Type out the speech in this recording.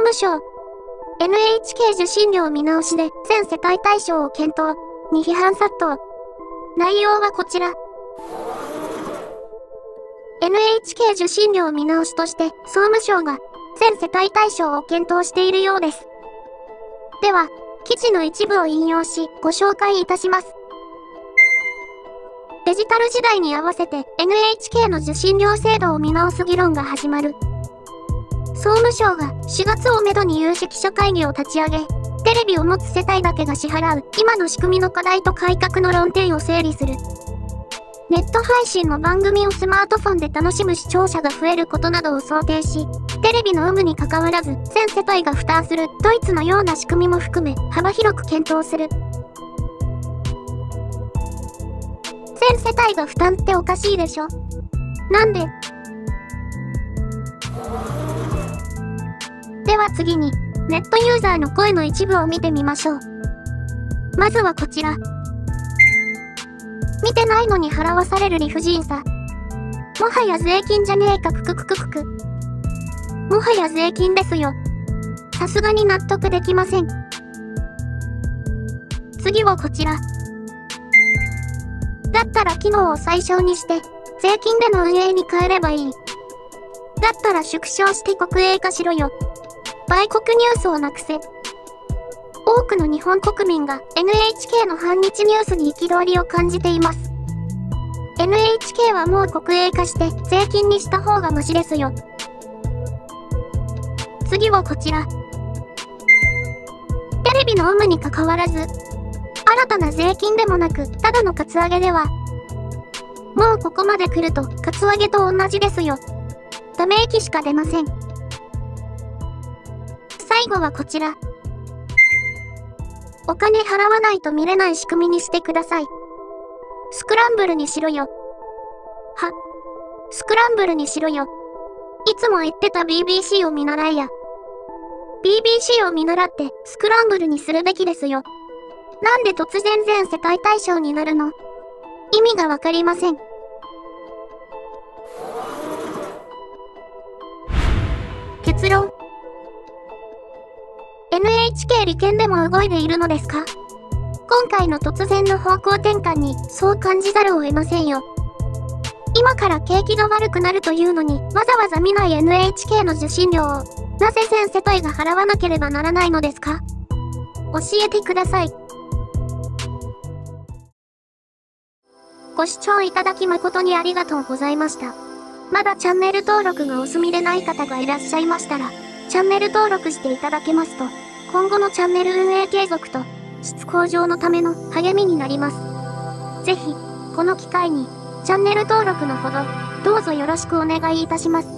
務省。NHK 受信料見直しで全世帯対象を検討に批判殺到。内容はこちら。NHK 受信料見直しとして総務省が全世帯対象を検討しているようです。では、記事の一部を引用しご紹介いたします。デジタル時代に合わせて NHK の受信料制度を見直す議論が始まる。総務省が4月をめどに有識者会議を立ち上げ、テレビを持つ世帯だけが支払う今の仕組みの課題と改革の論点を整理する。ネット配信の番組をスマートフォンで楽しむ視聴者が増えることなどを想定し、テレビの有無に関わらず全世帯が負担するドイツのような仕組みも含め幅広く検討する。全世帯が負担っておかしいでしょ？なんで？では次に、ネットユーザーの声の一部を見てみましょう。まずはこちら。見てないのに払わされる理不尽さ。もはや税金じゃねえかくくくくくく。もはや税金ですよ。さすがに納得できません。次はこちら。だったら機能を最小にして、税金での運営に変えればいい。だったら縮小して国営化しろよ。売国ニュースをなくせ。多くの日本国民が NHK の反日ニュースに憤りを感じています。NHK はもう国営化して税金にした方がマシですよ。次はこちら。テレビの有無に関わらず、新たな税金でもなく、ただのカツアゲでは、もうここまで来るとカツアゲと同じですよ。ため息しか出ません。最後はこちら。お金払わないと見れない仕組みにしてください。スクランブルにしろよ。スクランブルにしろよ。いつも言ってた BBC を見習いや。BBC を見習ってスクランブルにするべきですよ。なんで突然全世帯対象になるの？意味がわかりません。結論。NHK 利権でも動いているのですか？今回の突然の方向転換にそう感じざるを得ませんよ。今から景気が悪くなるというのにわざわざ見ない NHK の受信料をなぜ全世帯が払わなければならないのですか？教えてください。ご視聴いただき誠にありがとうございました。まだチャンネル登録がお済みでない方がいらっしゃいましたら、チャンネル登録していただけますと、今後のチャンネル運営継続と質向上のための励みになります。ぜひ、この機会にチャンネル登録のほど、どうぞよろしくお願いいたします。